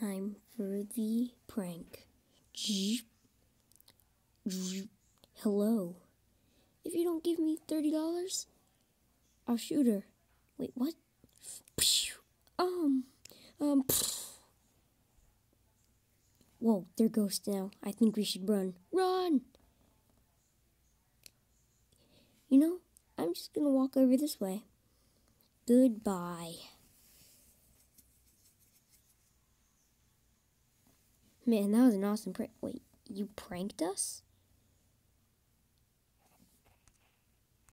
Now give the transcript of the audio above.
time for the prank. Hello. If you don't give me $30, I'll shoot her. Wait, what? Whoa, they're ghosts now. I think we should run. Run! You know, I'm just gonna walk over this way. Goodbye. Man, that was an awesome prank. Wait, you pranked us?